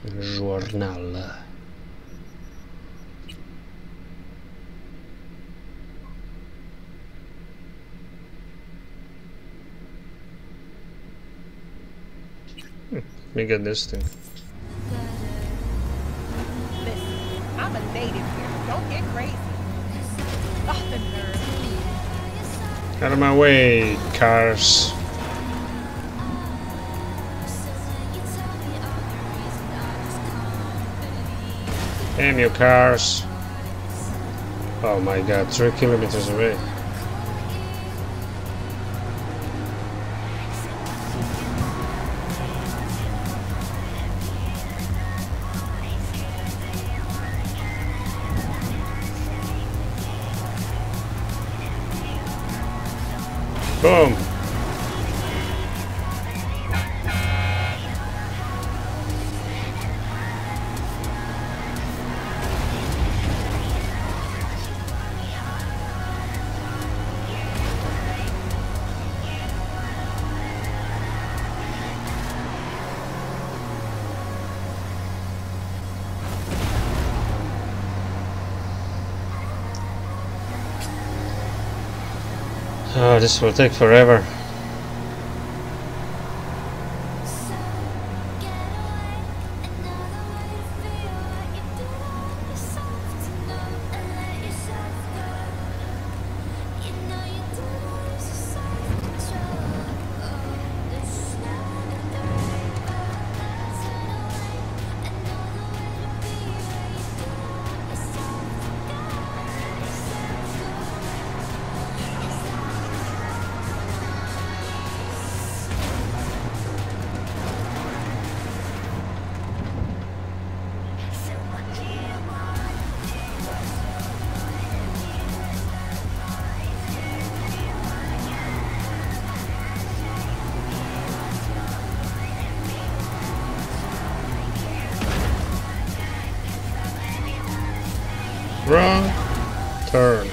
Journal. Let me get this thing. Listen, I'm a native here. Don't get crazy. Oh, the nerve. Out of my way, cars. Damn you, cars. Oh my god, 3 kilometers away. Boom! Oh, this will take forever. Wrong turn.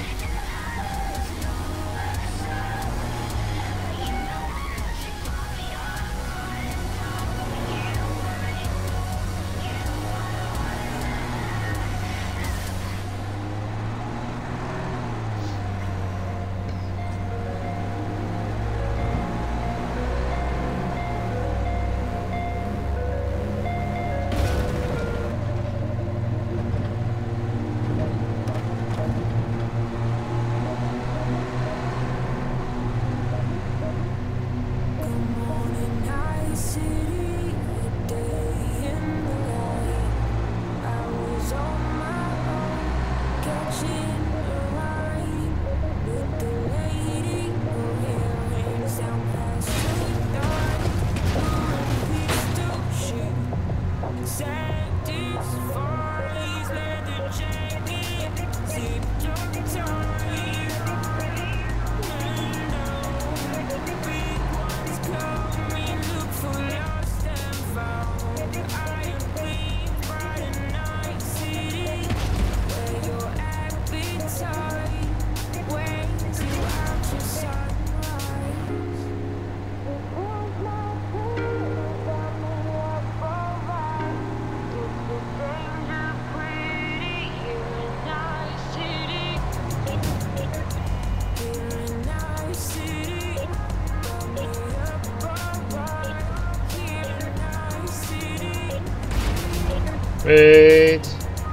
Wait.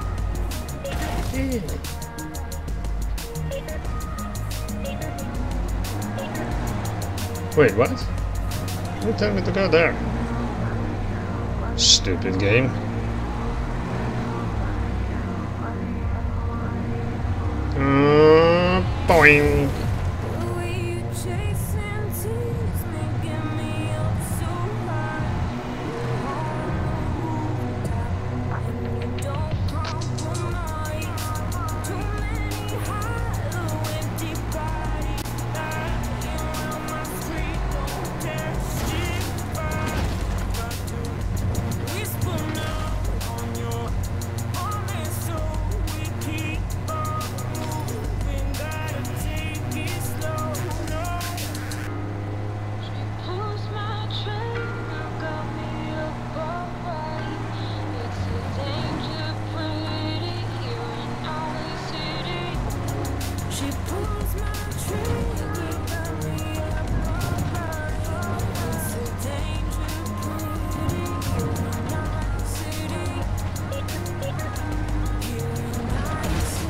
Wait, what? You tell me to go there. Stupid game. Boing.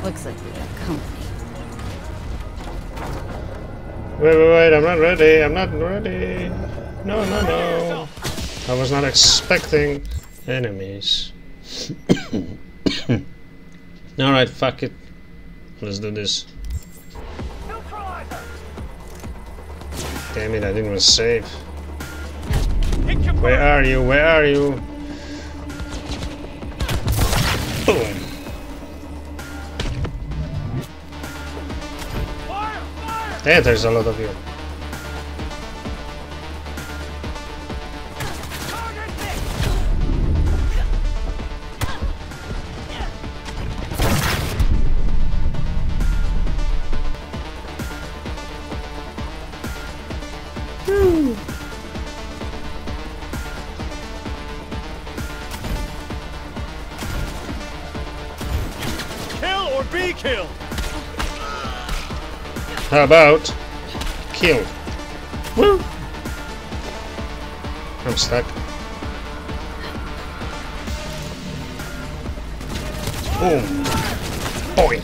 Looks like we got company. Wait, I'm not ready. I'm not ready. No. I was not expecting enemies. Alright, fuck it. Let's do this. Damn it, I didn't even save. Where are you? Where are you? Boom. Damn, there's a lot of you. Kill or be killed. How about kill? Woo! I'm stuck. Boom! Point.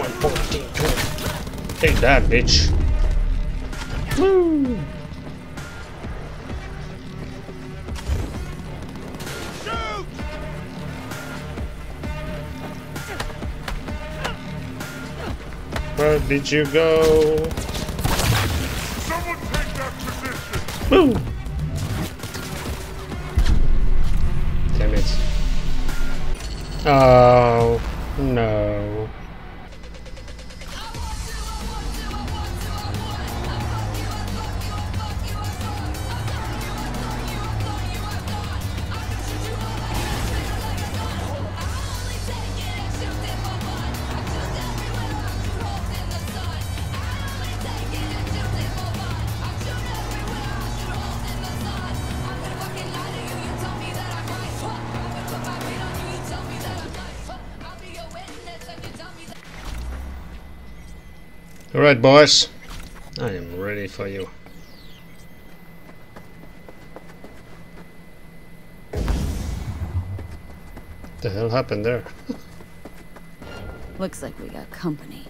Take that, bitch. Woo! Where did you go? Someone take that position. Boom! Damn it. Oh, no. Alright, boys. I am ready for you. The hell happened there? Looks like we got company.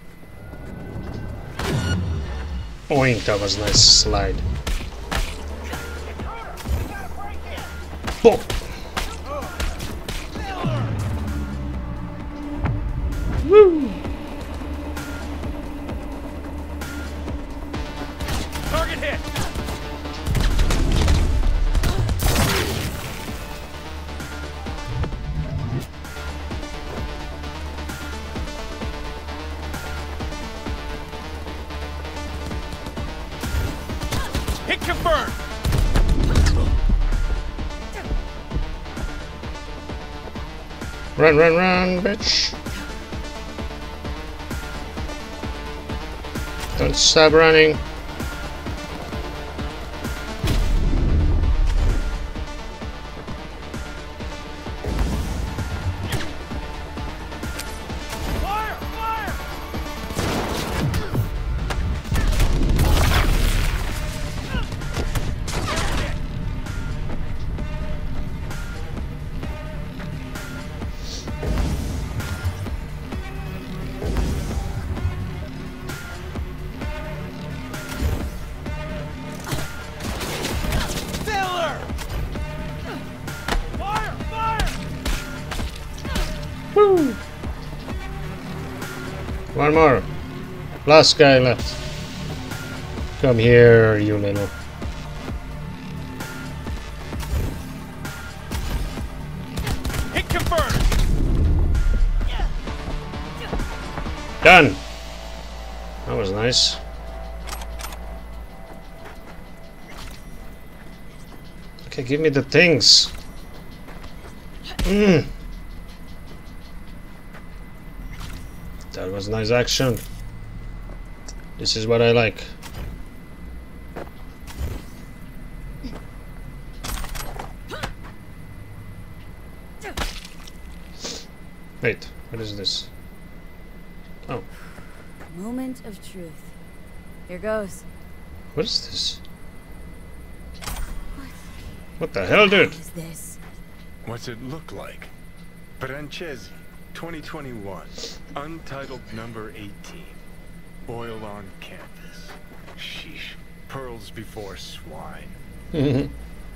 Oink, that was a nice slide. Boom! Woo! Target hit. Hit confirmed. Run, bitch! Don't stop running. Woo! One more. Last guy left. Come here, you little. Hit confirmed. Done. That was nice. Okay, give me the things. That was nice action. This is what I like. Wait, what is this? Oh, Moment of truth. Here goes. what is this? What the hell, dude? What is this? What's it look like? Francesi, 2021. Untitled number 18. Oil on campus. Sheesh. Pearls before swine. What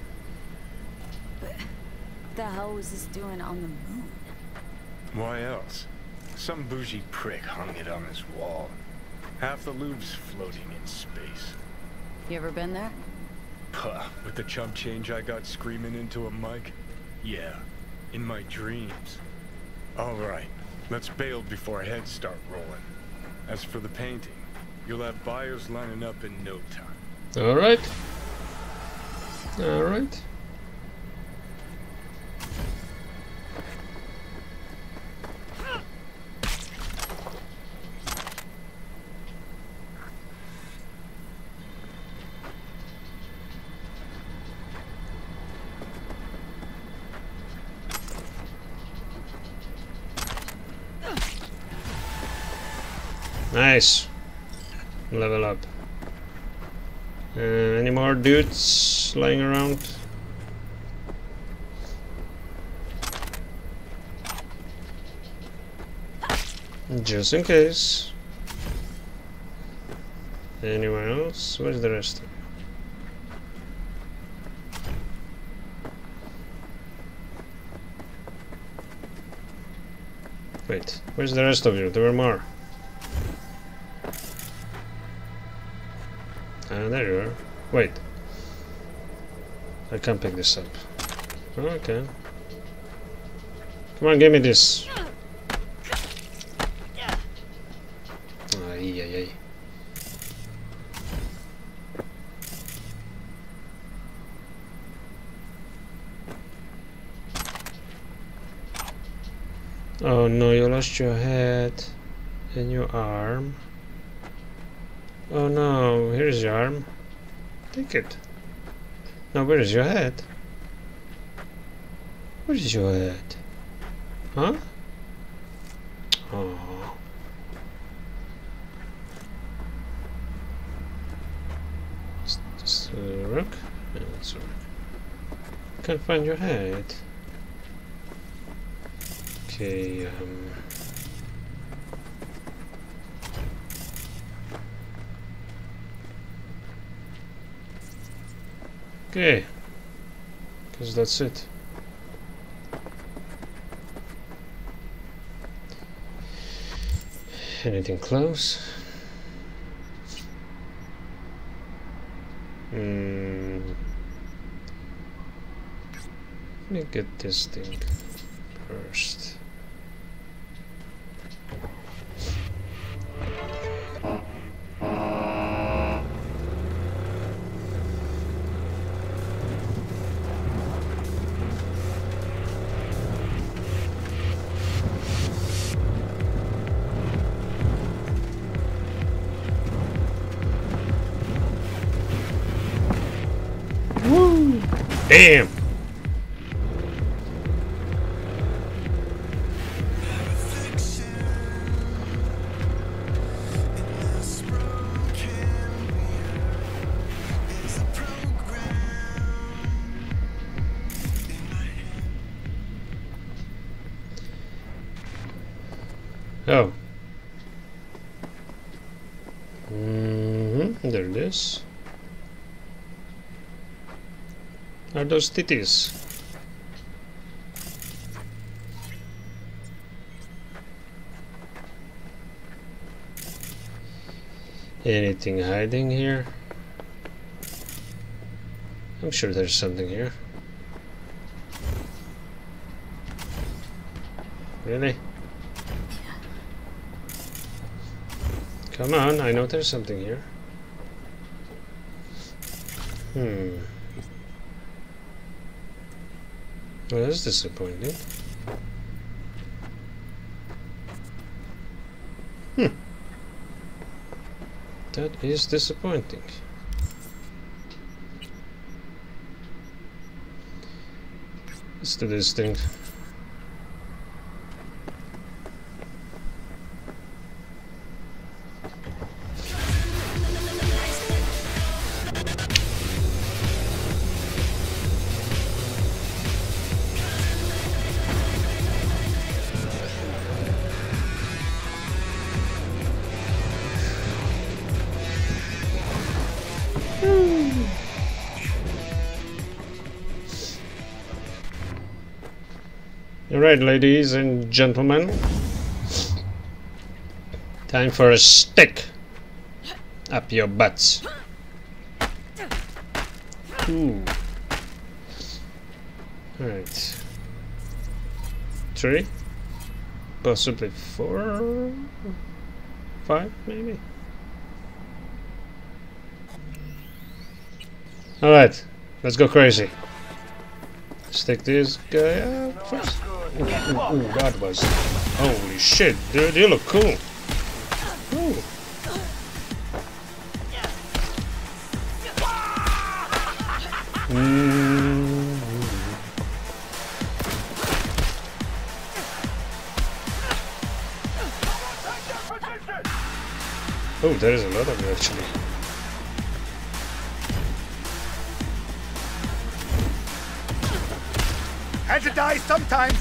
the hell was this doing on the moon? Why else? Some bougie prick hung it on his wall. Half the Louvre's floating in space. You ever been there? Puh, with the chump change I got screaming into a mic? Yeah, in my dreams. Alright, let's bail before heads start rolling. As for the painting, you'll have buyers lining up in no time. Alright. Alright. Nice. Level up. Any more dudes lying around? Just in case. Anyone else? Where's the rest? Wait, where's the rest of you? There were more. There you are. Wait. I can't pick this up. Okay. Come on, give me this. Ay, ay, ay. Oh no, you lost your head and your arm. Oh no, here's your arm. Take it. Now where is your head? Where is your head? Huh? Oh. Just a rook? Yeah, it's a rook. Can't find your head. Okay, okay, because that's it. Anything close? Let me get this thing first. Damn! Oh. There it is. Are those titties? Anything hiding here? I'm sure there's something here. Really? Come on, I know there's something here. Well, that's disappointing. That is disappointing. Let's do this thing. Alright, ladies and gentlemen. Time for a stick up your butts. Ooh. Alright. 3, possibly 4, 5 maybe. Alright, let's go crazy. Let's take this guy out first. Ooh, that was... Holy shit, dude, you look cool. Ooh. Oh, there is a lot of you actually. Had to die sometimes.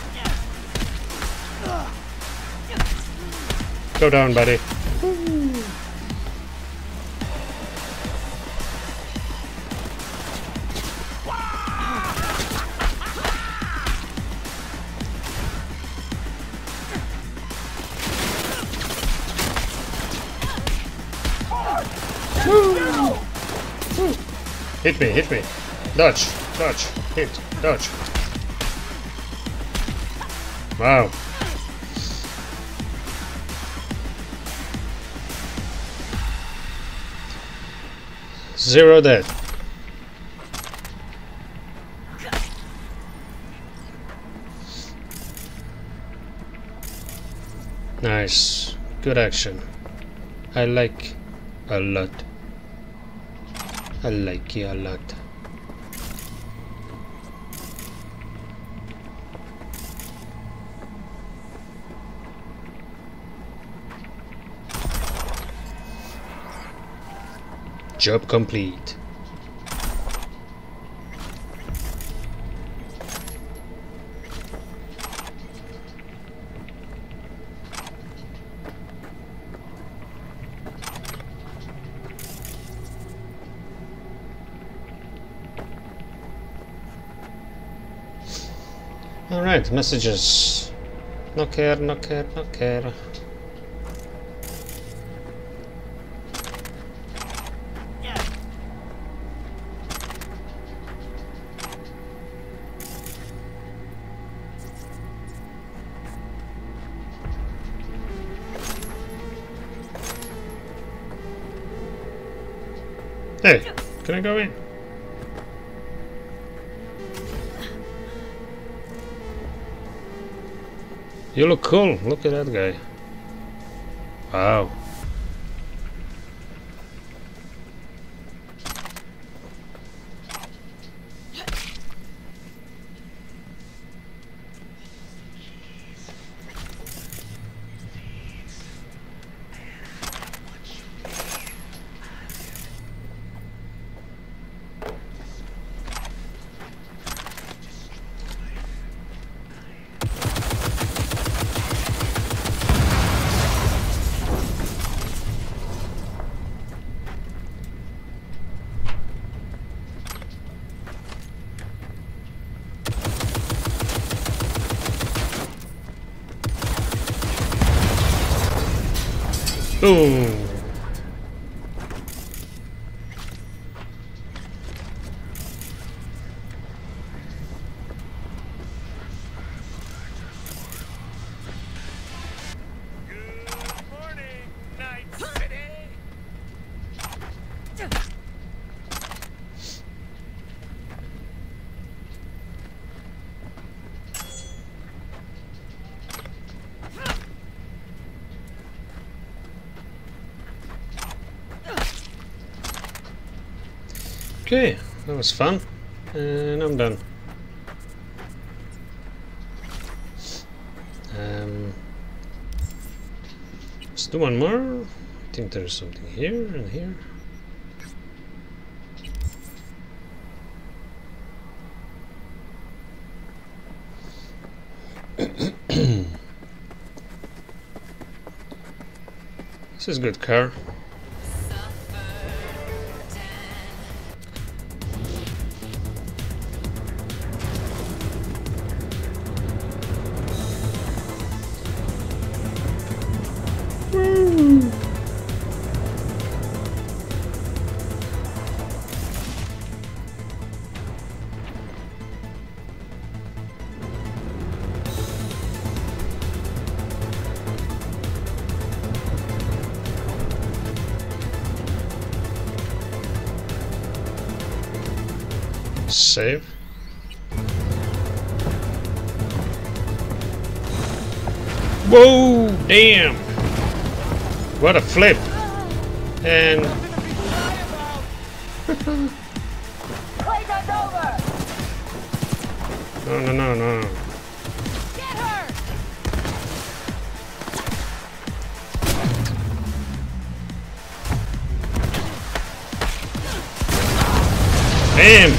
Go down, buddy. Hit me, hit me. Dodge, dodge, hit, dodge. Wow. Zero dead. Nice. Good action. I like a lot. I like you a lot. Job complete. Alright, messages. No care, no care, no care. Hey, can I go in? You look cool. Look at that guy. Wow. Boom. Good morning, Night City. Okay, that was fun, and I'm done. Let's do one more. I think there's something here and here. This is a good car. Save. Whoa! Damn! What a flip! And no. Get her! Damn!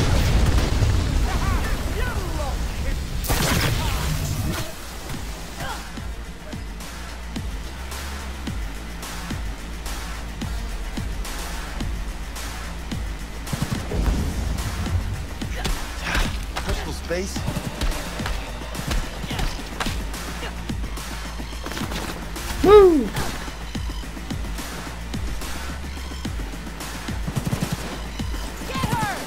Personal space. Woo! Get her!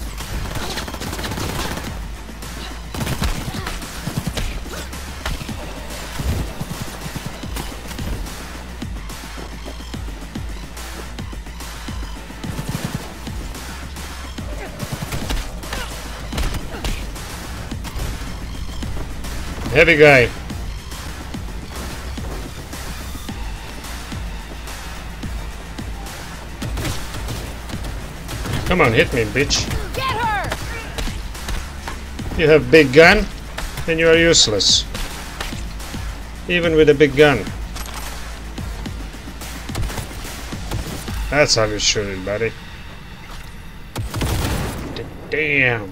Heavy guy. Come on, hit me, bitch. Get her! You have big gun, and you are useless. Even with a big gun. That's how you shoot it, buddy. Damn.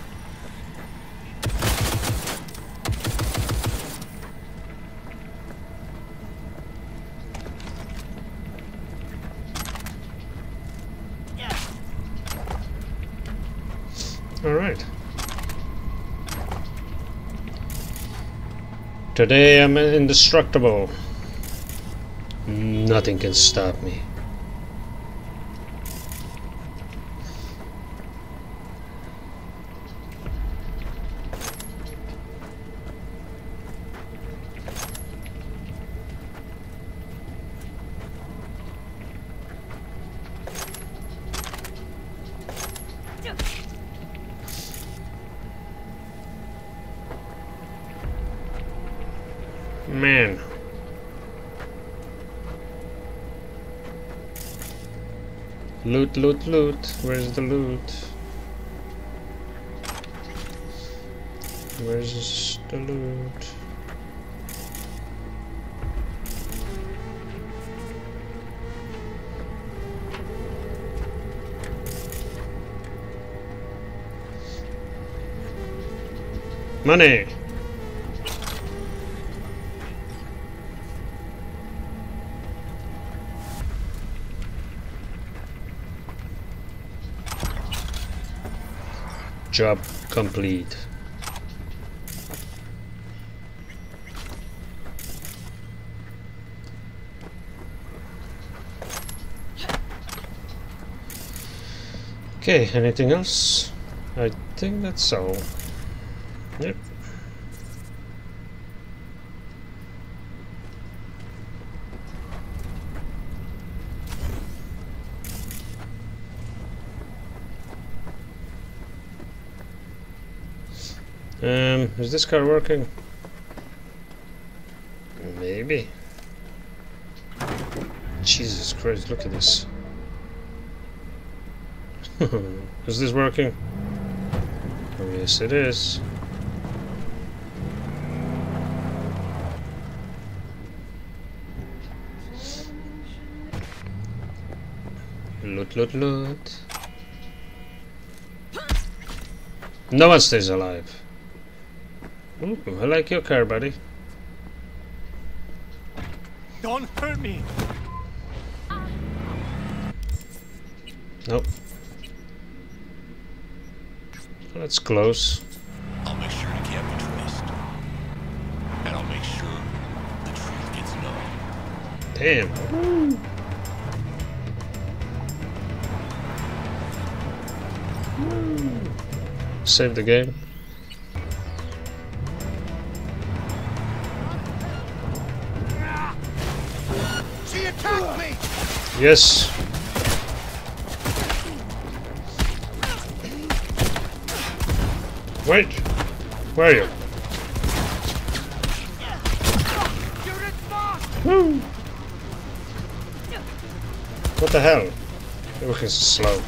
All right. Today I'm indestructible. Nothing can stop me. Man. Loot, loot, loot. Where's the loot? Where's the loot? Money! Job complete. Okay, anything else? I think that's all. Yep. Is this car working? Maybe. Jesus Christ, look at this. Is this working? Oh, yes, it is. Loot, loot, loot. No one stays alive. Ooh, I like your car, buddy. Don't hurt me. Nope. That's close. I'll make sure you can't be traced. And I'll make sure the truth gets known. Damn. Save the game. She attacked me. Yes. Wait! Where are you? Woo! What the hell? Everything's slow.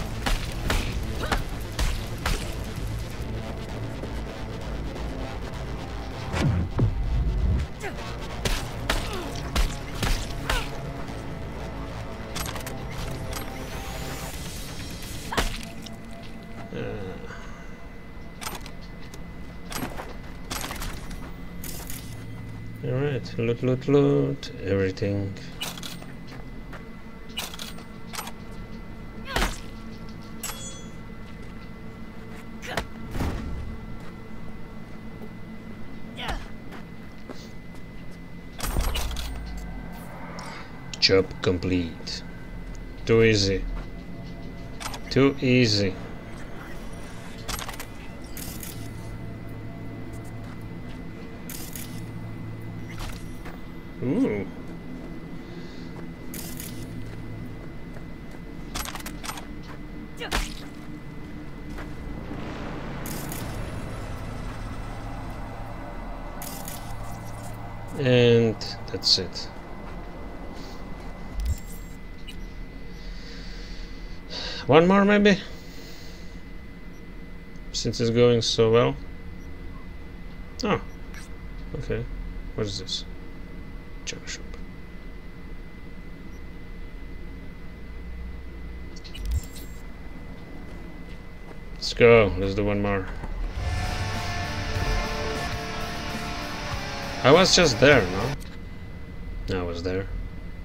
Alright, loot, everything. Job complete. Too easy. Too easy. Ooh. And that's it. One more maybe? Since it's going so well. Oh. Okay. What is this? Junk shop. Let's go. Let's do one more. I was just there, no? No, I was there.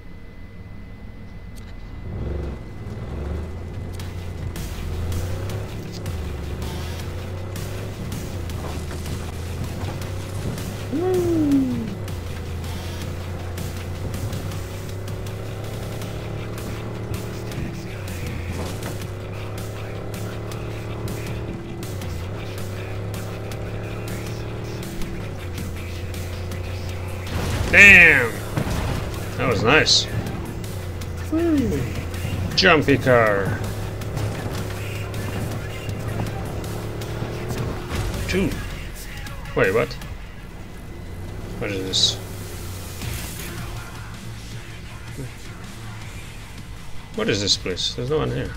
Damn! That was nice. Woo. Jumpy car. 2. Wait, what? What is this? What is this place? There's no one here.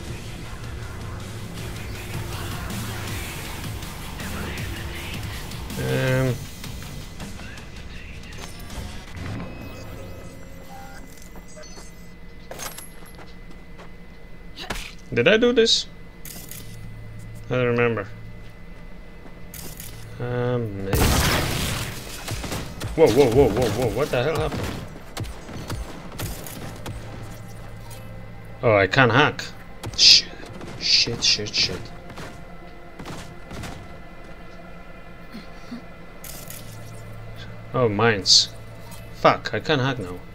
Did I do this? I don't remember. Maybe. Whoa, whoa, whoa, whoa, whoa, what the hell happened? Oh, I can't hack. Shit, shit, shit, shit. Oh, mines. Fuck, I can't hack now.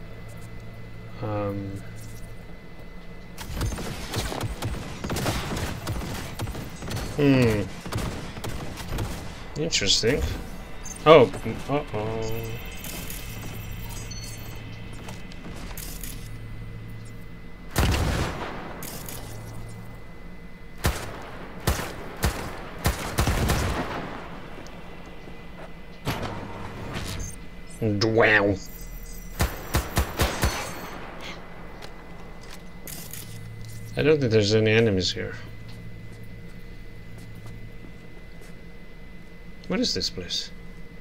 Interesting. Oh, uh-oh. Wow. I don't think there's any enemies here. What is this place?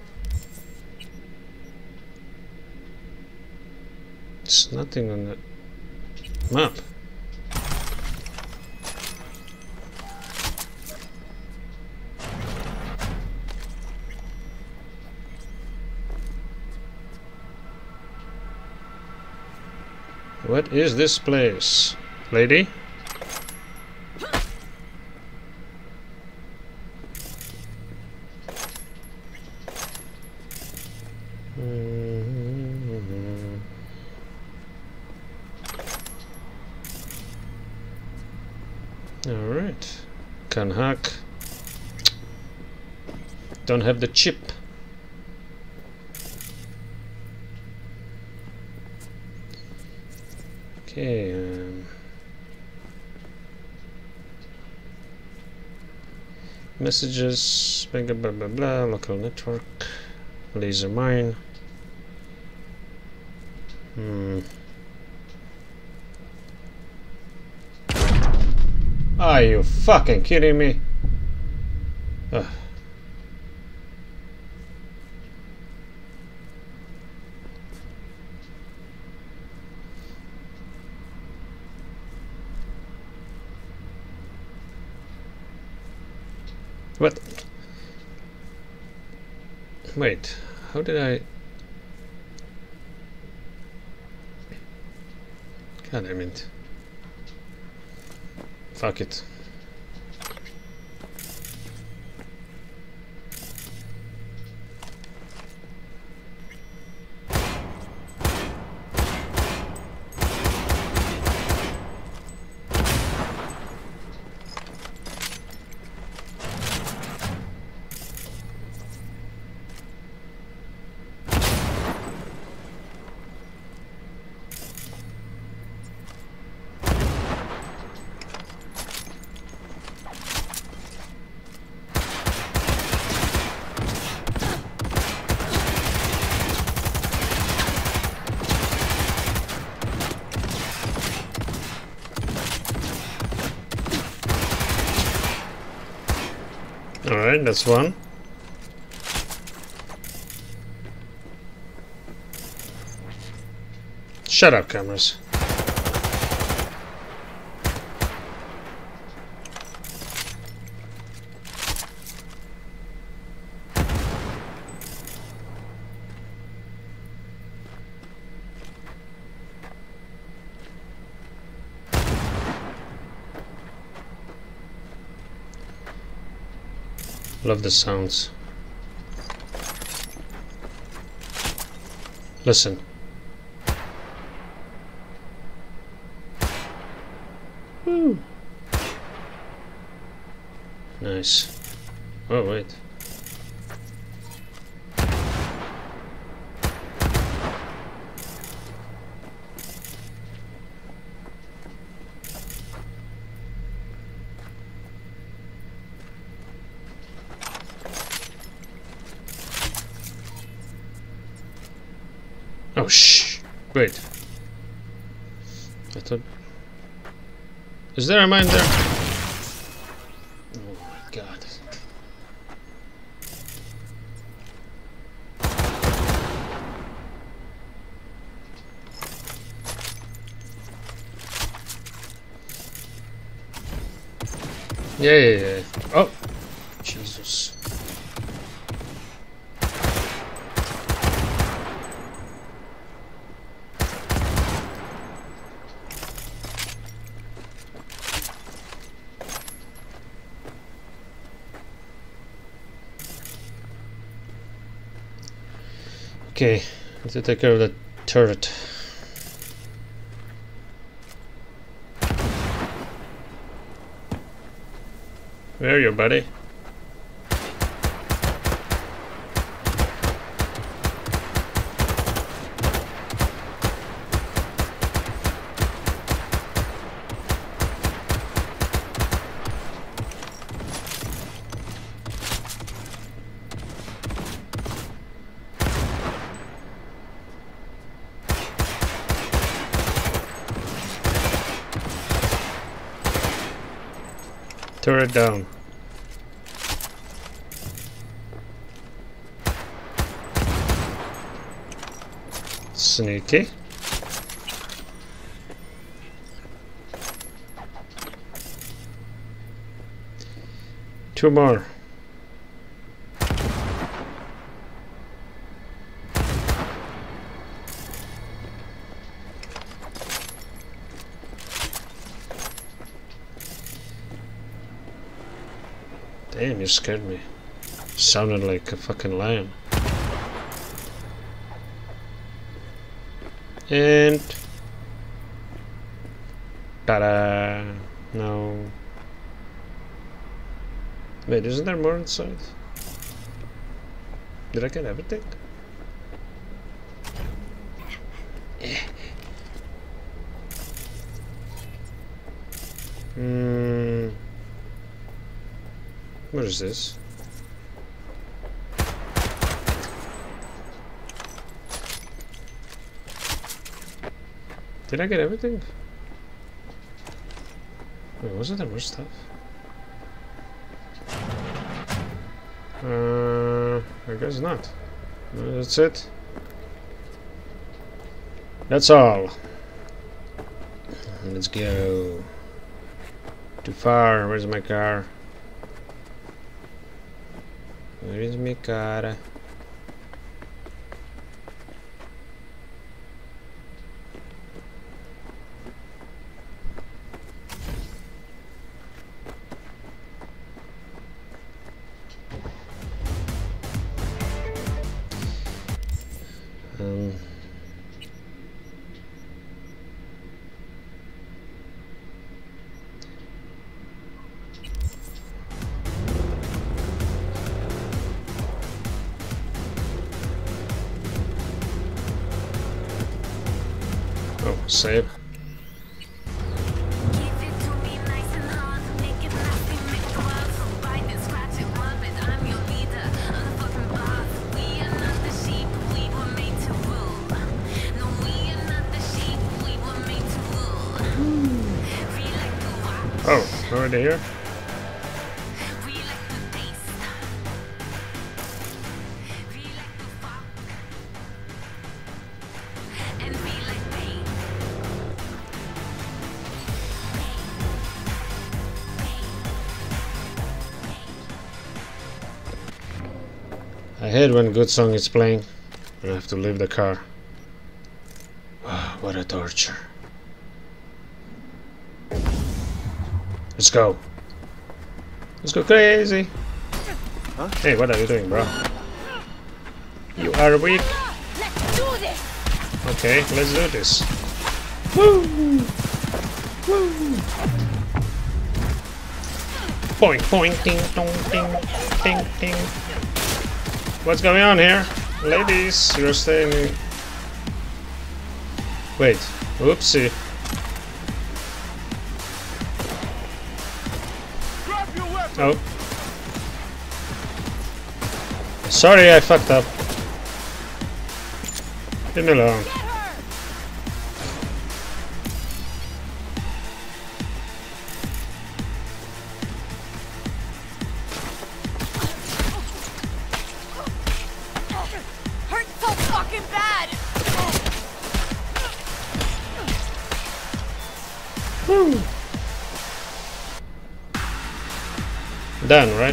It's nothing on the map. What is this place, lady? Alright. Can hack. Don't have the chip. Okay. Messages, blah blah blah blah, local network, laser mine. Are you fucking kidding me? Ugh. What? Wait, how did I... God damn it. Fuck it. Alright, that's one. Shut up, cameras. Love the sounds. Listen. Woo. Nice. Oh, wait. Oh, shh. Wait. I thought... Is there a mine there? Oh my god. Yeah. Oh! Jesus. Okay, let's take care of the turret. Where are you, buddy? Turret down. Sneaky. Two more. Damn, you scared me. Sounded like a fucking lion. And... ta-da! No. Wait, isn't there more inside? Did I get everything? What is this? Did I get everything? Wait, was there more stuff? I guess not. That's it. That's all. Let's go. Too far. Where's my car? Where is my car? Oh, save. Oh, already here? I hate when a good song is playing and I have to leave the car. Oh, what a torture. Let's go. Let's go crazy. Huh? Hey, what are you doing, bro? You are weak. Let's do this. Okay, let's do this. Woo! Woo! Point, point, ding, dong, ding, ding, ding. What's going on here? Ladies, you're staying... Wait, oopsie. Drop your weapon! Oh. Sorry, I fucked up. Leave me alone. Get her. Hurts so fucking bad. Woo. Done, right?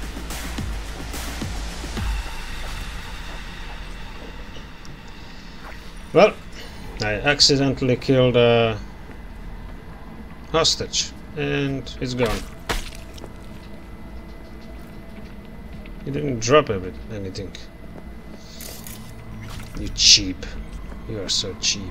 Well, I accidentally killed a hostage, and it's gone. He didn't drop anything. You cheap. You are so cheap.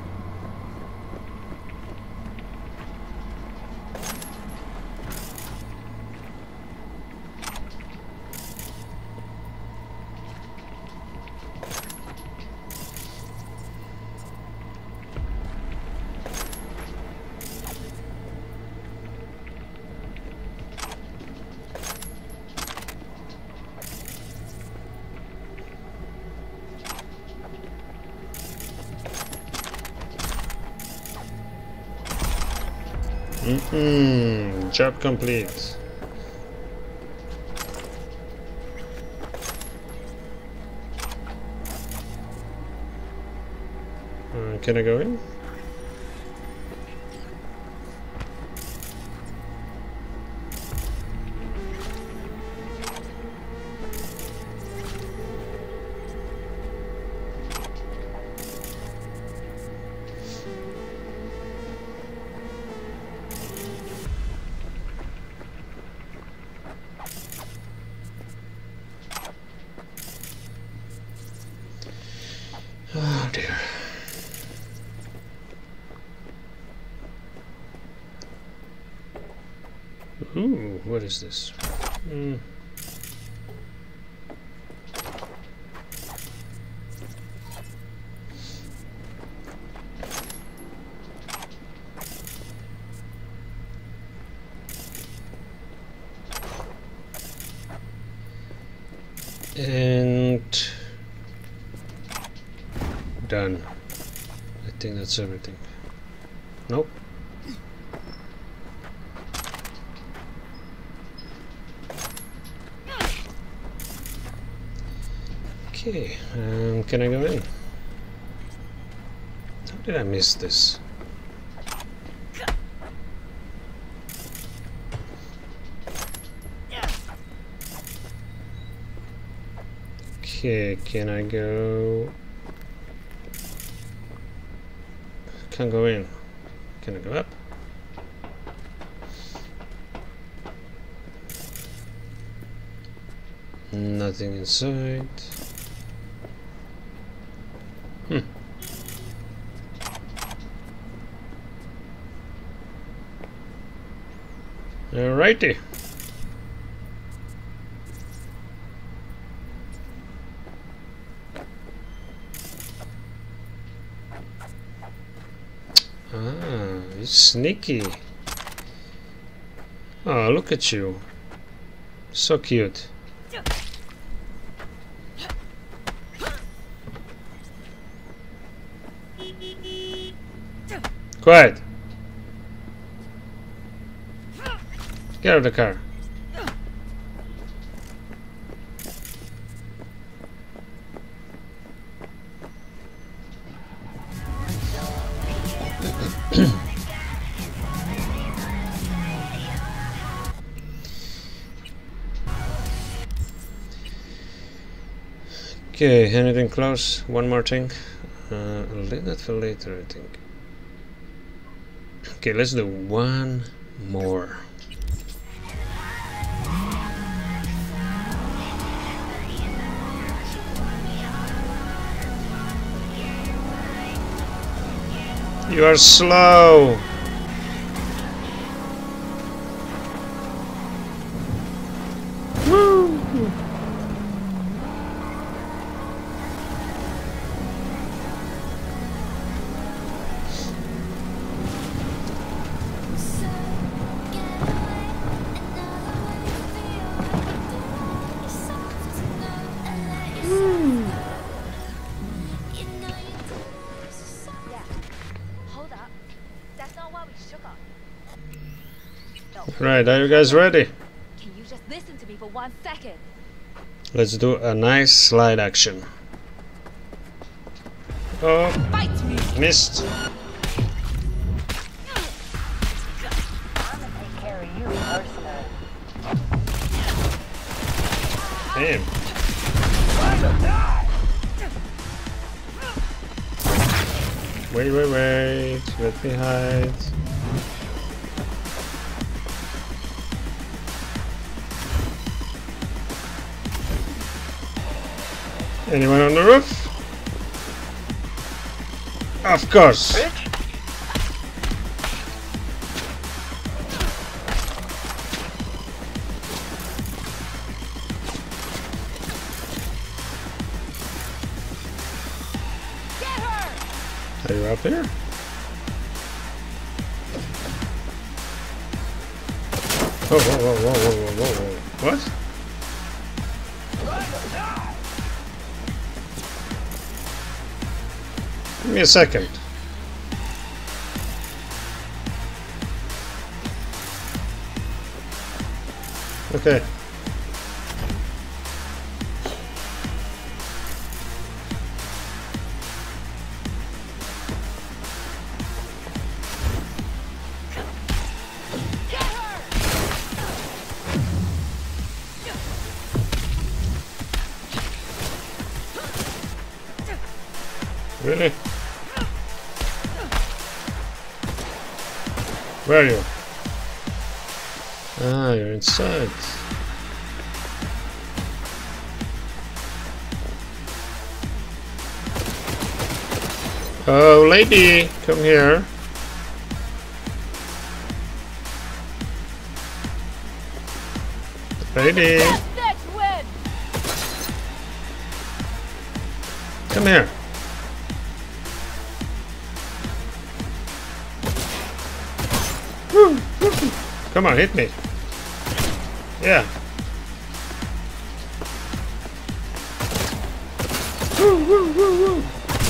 Job complete. Can I go in? Oh dear. Ooh, what is this? And done. I think that's everything. Nope. Okay, can I go in? How did I miss this? Okay, can I go? Can't go in. Can I go up? Nothing inside. Alrighty. Ah, it's sneaky. Oh, look at you. So cute. Quiet. Get out of the car. Okay, anything close? One more thing. I'll leave that for later, I think. Okay, let's do one more. You are slow. Woo. Right, are you guys ready? Can you just listen to me for 1 second? Let's do a nice slide action. Oh, Fight me! missed. Damn. Wait. Let me hide. Anyone on the roof? Of course. Get her! Are you up here? Whoa. What? Give me a second. Okay. Really? Where are you? Ah, you're inside. Oh, lady, come here. Lady, come here. Come on, hit me. Yeah. Woo, woo, woo, woo.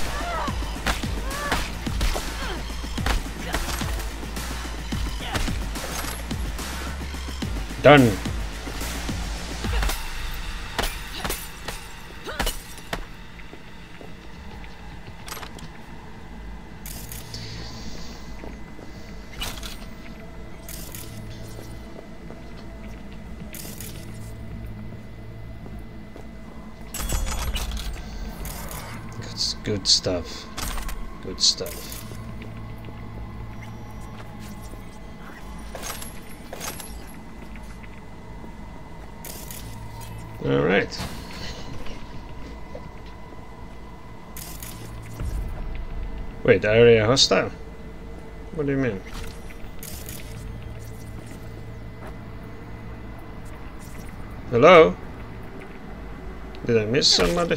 Done. That's good stuff. Good stuff. All right. Wait, area hostile? What do you mean? Hello? Did I miss somebody?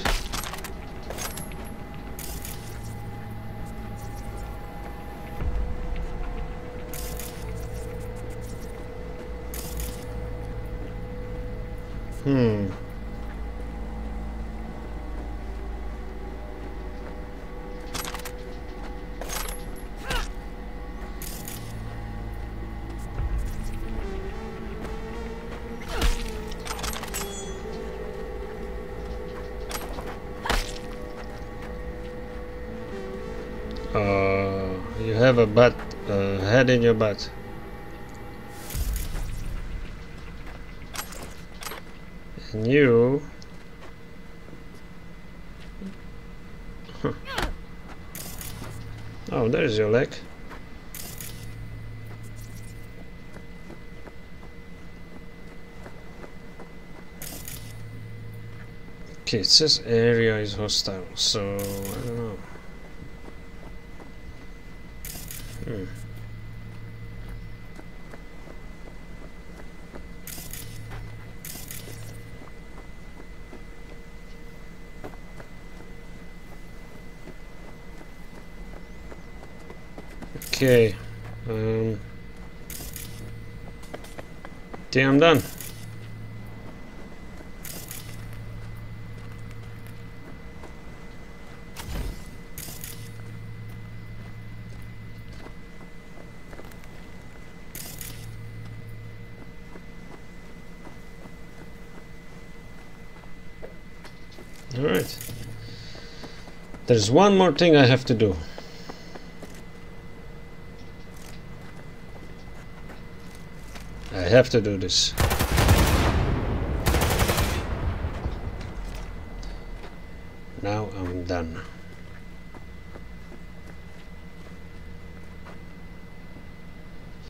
You have a butt, head in your butt. And you... Huh. Oh, there's your leg. Okay, it says area is hostile, so I don't know. Okay, I'm done. All right. There's one more thing I have to do. I have to do this. Now I'm done.